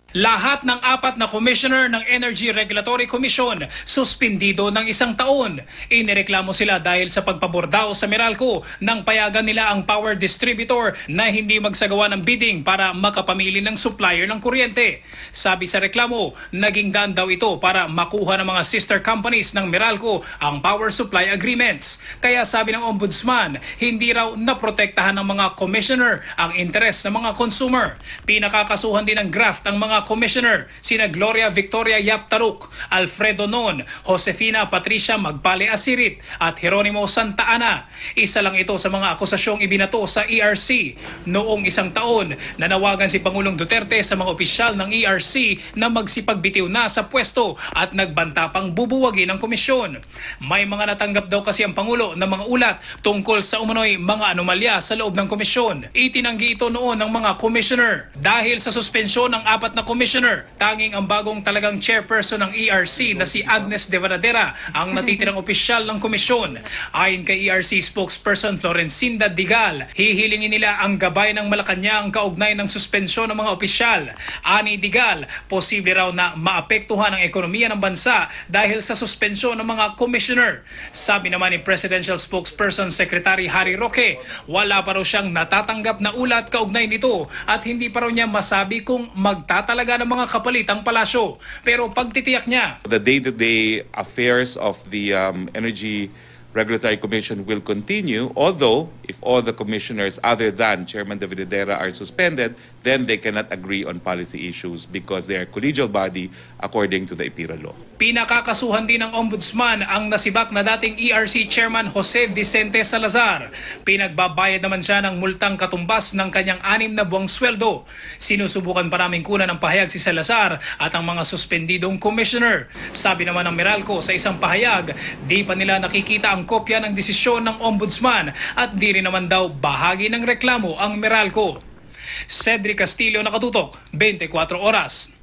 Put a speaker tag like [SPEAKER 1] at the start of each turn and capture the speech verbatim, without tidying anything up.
[SPEAKER 1] Lahat ng apat na commissioner ng Energy Regulatory Commission suspindido ng isang taon. Inireklamo sila dahil sa pagpabordaw sa Meralco nang payagan nila ang power distributor na hindi magsagawa ng bidding para makapamili ng supplier ng kuryente. Sabi sa reklamo, naging daan daw ito para makuha ng mga sister companies ng Meralco ang power supply agreements. Kaya sabi ng Ombudsman, hindi raw naprotektahan ng mga commissioner ang interes ng mga consumer. Pinakakasuhan din ng graft ang mga commissioner, sina Gloria Victoria Yaptaruk, Alfredo Non, Josefina Patricia Magpale Asirit at Jeronimo Santa Ana. Isa lang ito sa mga akusasyong ibinato sa E R C. Noong isang taon, nanawagan si Pangulong Duterte sa mga opisyal ng E R C na magsipagbitiw na sa pwesto at nagbanta pang bubuwagin ang komisyon. May mga natanggap daw kasi ang Pangulo ng mga ulat tungkol sa umano'y mga anomalya sa loob ng komisyon. Itinanggi ito noon ng mga commissioner. Dahil sa suspensyon ng apat na commissioner, tanging ang bagong talagang chairperson ng E R C na si Agnes de Varadera ang natitirang opisyal ng komisyon. Ayon kay E R C spokesperson Florencinda Digal, hihilingin nila ang gabay ng Malacanang kaugnay ng suspensyon ng mga opisyal. Ani Digal, posible raw na maapektuhan ang ekonomiya ng bansa dahil sa suspensyon ng mga commissioner. Sabi naman ni Presidential Spokesperson Secretary Harry Roque, wala pa raw siyang natatanggap na ulat kaugnay nito at hindi pa raw niya masabi kung magtatalaga talaga ng mga kapalitang palasyo. Pero pagtitiyak niya,
[SPEAKER 2] the day-to-day affairs of the um, Energy Regulatory Commission will continue, although if all the commissioners other than Chairman De Varadera are suspended, then they cannot agree on policy issues because they are collegial body according to the E P I R A law.
[SPEAKER 1] Pinakakasuhan din ng Ombudsman ang nasibak na dating E R C Chairman Jose Vicente Salazar. Pinagbabayad naman siya ng multang katumbas ng kanyang anim na buwang sweldo. Sinusubukan pa namin kunan ng pahayag si Salazar at ang mga suspendidong commissioner. Sabi naman ng Meralco sa isang pahayag, di pa nila nakikita ang kopya ng desisyon ng Ombudsman at di rin naman daw bahagi ng reklamo ang Meralco. Cedric Castillo, Nakatutok, twenty-four Oras.